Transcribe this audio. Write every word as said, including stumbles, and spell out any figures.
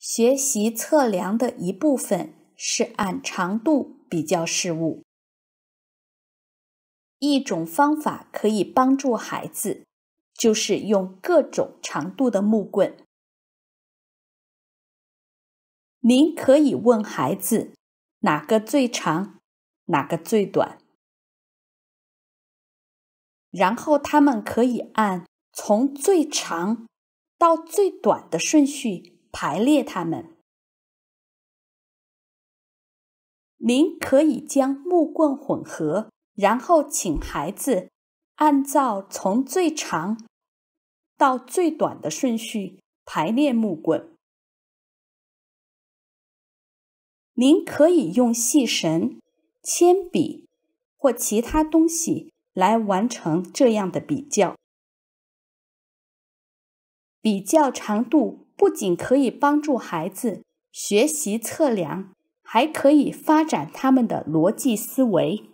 学习测量的一部分是按长度比较事物。一种方法可以帮助孩子，就是用各种长度的木棍。您可以问孩子哪个最长，哪个最短，然后他们可以按从最长到最短的顺序排列它们。您可以将木棍混合，然后请孩子按照从最长到最短的顺序排列木棍。您可以用细绳、铅笔或其他东西来完成这样的比较。比较长度不仅可以帮助孩子学习测量，还可以发展他们的逻辑思维。